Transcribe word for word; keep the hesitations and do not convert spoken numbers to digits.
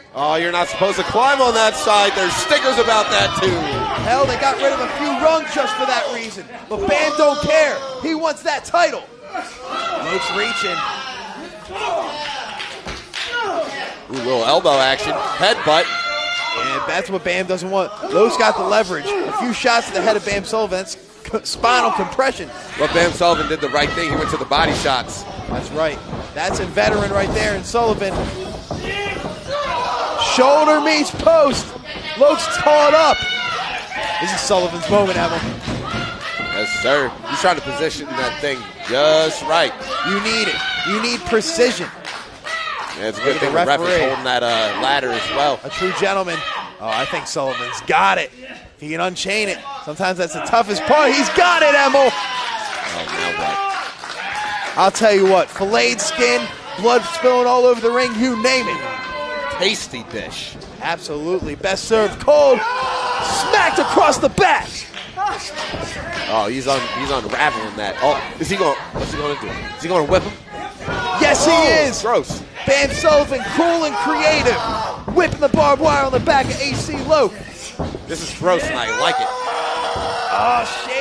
Oh, you're not supposed to climb on that side. There's stickers about that, too. Hell, they got rid of a few rungs just for that reason. But Bam don't care. He wants that title. Luke's reaching. Ooh, little elbow action. Headbutt. And that's what Bam doesn't want. Luke's got the leverage. A few shots to the head of Bam Sullivan. That's spinal compression. Well, Bam Sullivan did the right thing. He went to the body shots. That's right. That's a veteran right there in Sullivan. Shoulder meets post. Luke's caught up. This is Sullivan's moment, Emil. Yes, sir. He's trying to position that thing just right. You need it. You need precision. Yeah, it's a good thing the ref is holding that uh, ladder as well. A true gentleman. Oh, I think Sullivan's got it. If he can unchain it. Sometimes that's the toughest part. He's got it, Emil. Oh, now what? I'll tell you what. Filleted skin, blood spilling all over the ring, you name it. Tasty dish. Absolutely. Best served cold. Smacked across the back. Oh, he's on. He's unraveling that. Oh, is he going? What's he going to do? Is he going to whip him? Yes, he oh, is. Gross. Bam Sullivan, cool and creative, whipping the barbed wire on the back of A C Luke. This is gross, and I like it. Oh,